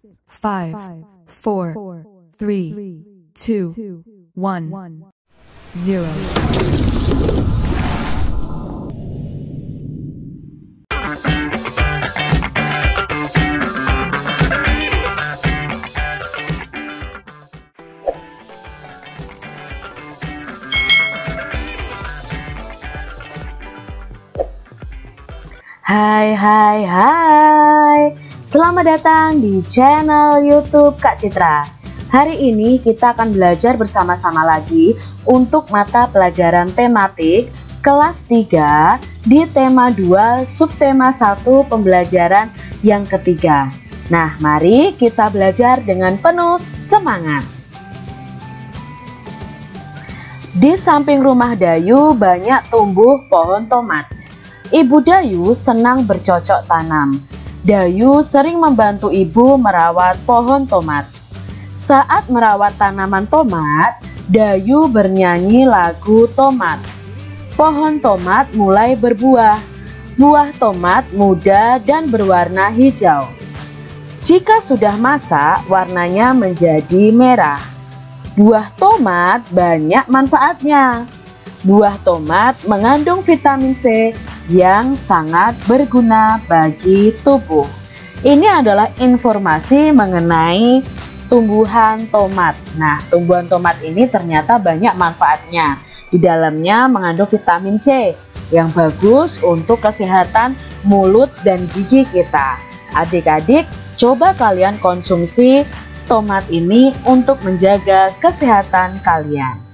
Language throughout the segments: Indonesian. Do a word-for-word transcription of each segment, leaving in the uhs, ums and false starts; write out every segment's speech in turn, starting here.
five, four, three, two, one, zero. Hai hai hai, selamat datang di channel YouTube Kak Citra. Hari ini kita akan belajar bersama-sama lagi untuk mata pelajaran tematik kelas tiga di tema dua subtema satu pembelajaran yang ketiga. Nah, mari kita belajar dengan penuh semangat. Di samping rumah Dayu banyak tumbuh pohon tomat. Ibu Dayu senang bercocok tanam. Dayu sering membantu ibu merawat pohon tomat. Saat merawat tanaman tomat, Dayu bernyanyi lagu tomat. Pohon tomat mulai berbuah. Buah tomat muda dan berwarna hijau. Jika sudah masak, warnanya menjadi merah. Buah tomat banyak manfaatnya. Buah tomat mengandung vitamin C yang sangat berguna bagi tubuh. Ini adalah informasi mengenai tumbuhan tomat. Nah, tumbuhan tomat ini ternyata banyak manfaatnya. Di dalamnya mengandung vitamin C yang bagus untuk kesehatan mulut dan gigi kita. Adik-adik, coba kalian konsumsi tomat ini untuk menjaga kesehatan kalian.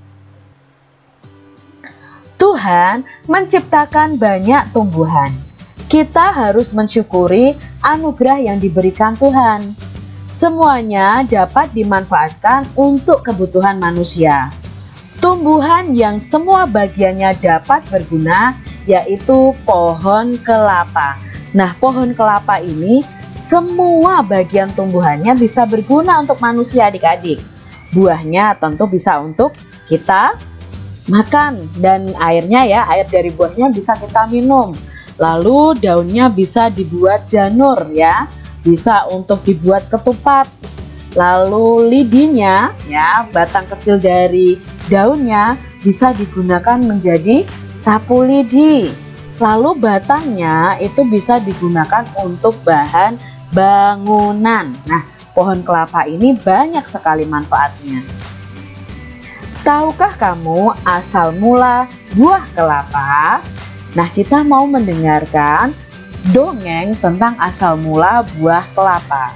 Tuhan menciptakan banyak tumbuhan. Kita harus mensyukuri anugerah yang diberikan Tuhan. Semuanya dapat dimanfaatkan untuk kebutuhan manusia. Tumbuhan yang semua bagiannya dapat berguna yaitu pohon kelapa. Nah, pohon kelapa ini semua bagian tumbuhannya bisa berguna untuk manusia, adik-adik. Buahnya tentu bisa untuk kita makan, dan airnya ya, air dari buahnya bisa kita minum. Lalu daunnya bisa dibuat janur ya, bisa untuk dibuat ketupat. Lalu lidinya ya, batang kecil dari daunnya bisa digunakan menjadi sapu lidi. Lalu batangnya itu bisa digunakan untuk bahan bangunan. Nah, pohon kelapa ini banyak sekali manfaatnya. Tahukah kamu asal mula buah kelapa? Nah, kita mau mendengarkan dongeng tentang asal mula buah kelapa.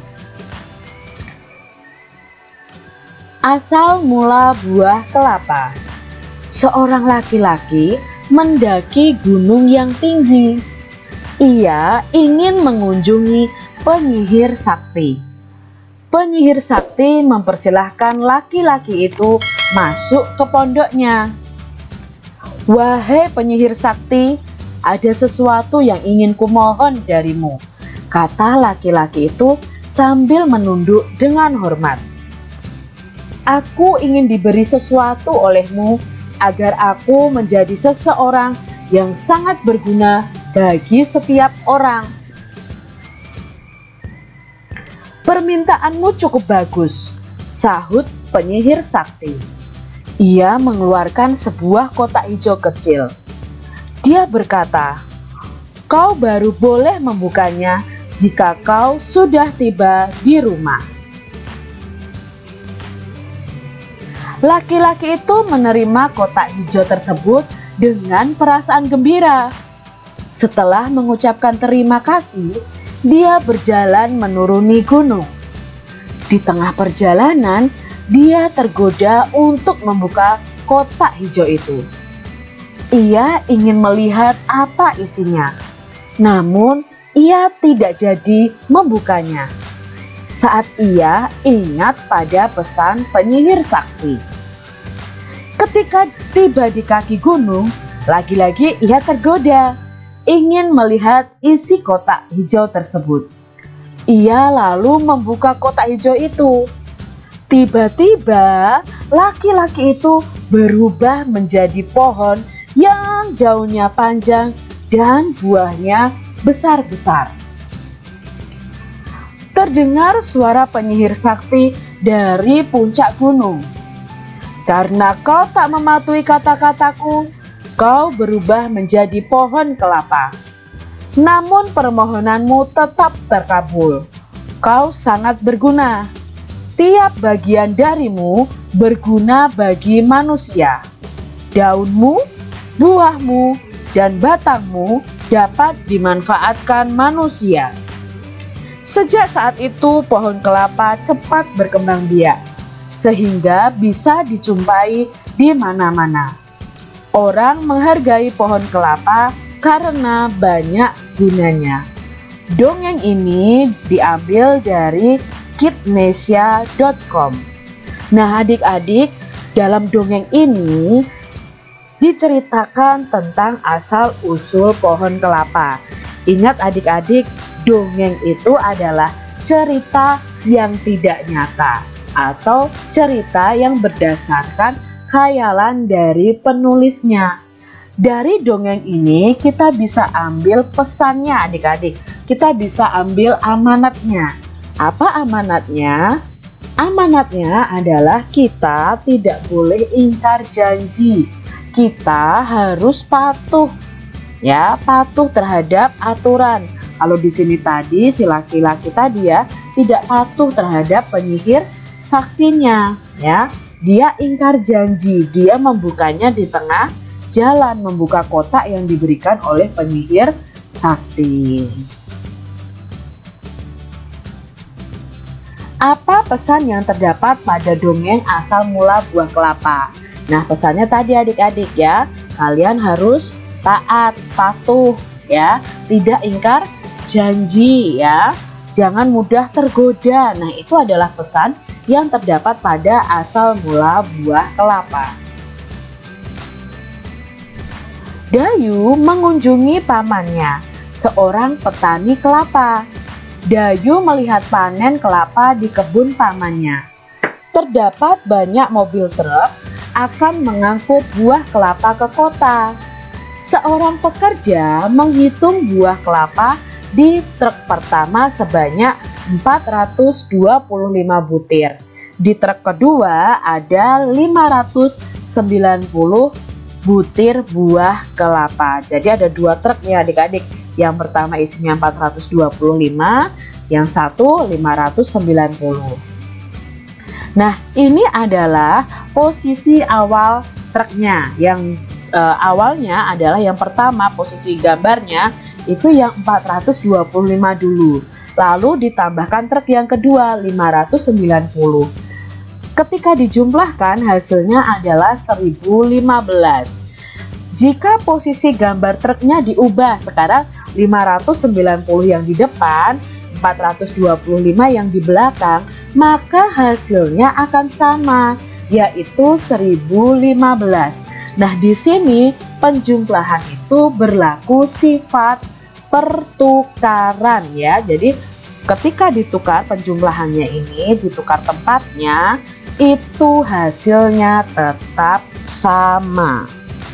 Asal mula buah kelapa. Seorang laki-laki mendaki gunung yang tinggi. Ia ingin mengunjungi penyihir sakti. Penyihir sakti mempersilahkan laki-laki itu masuk ke pondoknya. "Wahai penyihir sakti, ada sesuatu yang ingin kumohon darimu," kata laki-laki itu sambil menunduk dengan hormat. "Aku ingin diberi sesuatu olehmu agar aku menjadi seseorang yang sangat berguna bagi setiap orang." "Permintaanmu cukup bagus," sahut penyihir sakti. Ia mengeluarkan sebuah kotak hijau kecil. Dia berkata, "Kau baru boleh membukanya jika kau sudah tiba di rumah." Laki-laki itu menerima kotak hijau tersebut dengan perasaan gembira. Setelah mengucapkan terima kasih, dia berjalan menuruni gunung. Di tengah perjalanan, dia tergoda untuk membuka kotak hijau itu. Ia ingin melihat apa isinya, namun ia tidak jadi membukanya. Saat ia ingat pada pesan penyihir sakti. Ketika tiba di kaki gunung, lagi-lagi ia tergoda ingin melihat isi kotak hijau tersebut. Ia lalu membuka kotak hijau itu. Tiba-tiba laki-laki itu berubah menjadi pohon yang daunnya panjang dan buahnya besar-besar. terdengar suara penyihir sakti dari puncak gunung. Karena kau tak mematuhi kata-kataku, kau berubah menjadi pohon kelapa. Namun permohonanmu tetap terkabul. Kau sangat berguna. Tiap bagian darimu berguna bagi manusia. Daunmu, buahmu, dan batangmu dapat dimanfaatkan manusia. Sejak saat itu pohon kelapa cepat berkembang biak, sehingga bisa dijumpai di mana-mana. Orang menghargai pohon kelapa karena banyak gunanya. Dongeng ini diambil dari kidnesia dot com. Nah adik-adik, dalam dongeng ini diceritakan tentang asal-usul pohon kelapa. Ingat adik-adik, dongeng itu adalah cerita yang tidak nyata atau cerita yang berdasarkan khayalan dari penulisnya. Dari dongeng ini kita bisa ambil pesannya adik-adik. Kita bisa ambil amanatnya. Apa amanatnya? Amanatnya adalah kita tidak boleh ingkar janji. Kita harus patuh, ya, patuh terhadap aturan. Kalau di sini tadi si laki-laki tadi ya tidak patuh terhadap penyihir saktinya, ya. Dia ingkar janji, dia membukanya di tengah jalan, membuka kotak yang diberikan oleh penyihir sakti. Apa pesan yang terdapat pada dongeng asal mula buah kelapa? Nah, pesannya tadi adik-adik ya, kalian harus taat, patuh ya, tidak ingkar janji ya, jangan mudah tergoda. Nah, itu adalah pesan yang terdapat pada asal mula buah kelapa. Dayu mengunjungi pamannya, seorang petani kelapa. Dayu melihat panen kelapa di kebun pamannya. Terdapat banyak mobil truk akan mengangkut buah kelapa ke kota. Seorang pekerja menghitung buah kelapa di truk pertama sebanyak empat ratus dua puluh lima butir. Di truk kedua ada lima ratus sembilan puluh butir buah kelapa. Jadi ada dua truk ya adik-adik. Yang pertama isinya empat ratus dua puluh lima, yang satu lima ratus sembilan puluh. Nah, ini adalah posisi awal truknya. Yang e, awalnya adalah yang pertama, posisi gambarnya itu yang empat ratus dua puluh lima dulu. Lalu ditambahkan truk yang kedua lima ratus sembilan puluh. Ketika dijumlahkan hasilnya adalah seribu lima belas. Jika posisi gambar truknya diubah, sekarang lima ratus sembilan puluh yang di depan, empat ratus dua puluh lima yang di belakang, maka hasilnya akan sama, yaitu seribu lima belas. Nah, di sini penjumlahan itu berlaku sifat pertukaran ya. Jadi ketika ditukar penjumlahannya ini, ditukar tempatnya, itu hasilnya tetap sama.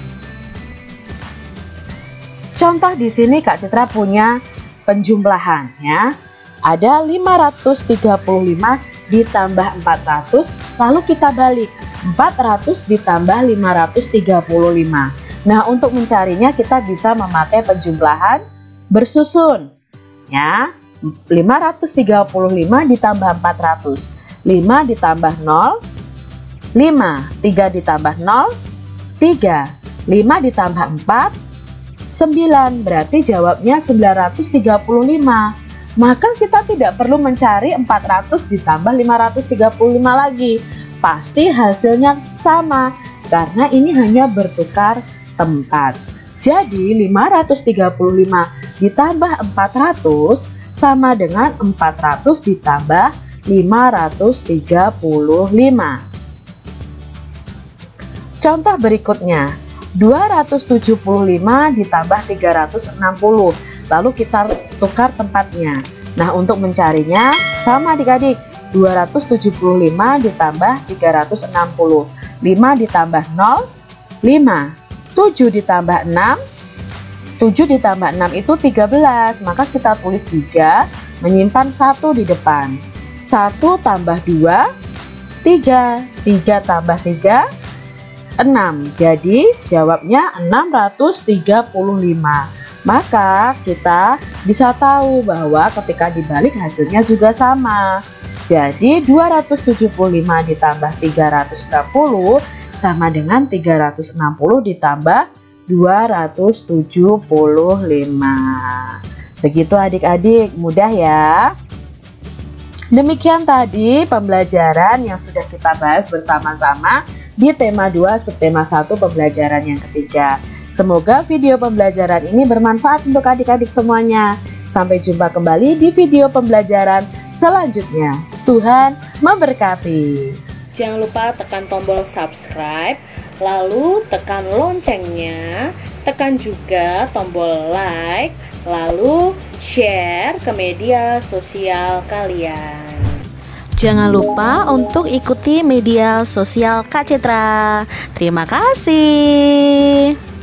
Contoh di sini Kak Citra punya penjumlahan ya. Ada lima ratus tiga puluh lima ditambah empat ratus, lalu kita balik. empat ratus ditambah lima ratus tiga puluh lima. Nah, untuk mencarinya kita bisa memakai penjumlahan bersusun. Ya. lima ratus tiga puluh lima ditambah empat ratus. lima ditambah nol, lima. tiga ditambah nol, tiga. lima ditambah empat, sembilan. Berarti jawabnya sembilan ratus tiga puluh lima. Maka kita tidak perlu mencari empat ratus ditambah lima ratus tiga puluh lima lagi. Pasti hasilnya sama karena ini hanya bertukar tempat. Jadi lima ratus tiga puluh lima ditambah empat ratus sama dengan empat ratus ditambah lima ratus tiga puluh lima. Contoh berikutnya, dua ratus tujuh puluh lima ditambah tiga ratus enam puluh. Lalu kita tukar tempatnya. Nah, untuk mencarinya sama adik-adik. dua ratus tujuh puluh lima ditambah tiga ratus enam puluh. lima ditambah nol, lima. tujuh ditambah enam, tujuh ditambah enam itu tiga belas, maka kita tulis tiga, menyimpan satu di depan. Satu tambah dua, tiga. Tiga tambah tiga, enam. Jadi jawabnya enam ratus tiga puluh lima. Maka kita bisa tahu bahwa ketika dibalik hasilnya juga sama. Jadi dua ratus tujuh puluh lima ditambah tiga ratus enam puluh sama dengan tiga ratus enam puluh ditambah dua ratus tujuh puluh lima. Begitu adik-adik, mudah ya. Demikian tadi pembelajaran yang sudah kita bahas bersama-sama di tema dua subtema satu pembelajaran yang ketiga. Semoga video pembelajaran ini bermanfaat untuk adik-adik semuanya. Sampai jumpa kembali di video pembelajaran selanjutnya. Tuhan memberkati. Jangan lupa tekan tombol subscribe, lalu tekan loncengnya, tekan juga tombol like, lalu share ke media sosial kalian. Jangan lupa untuk ikuti media sosial Kak Citra. Terima kasih.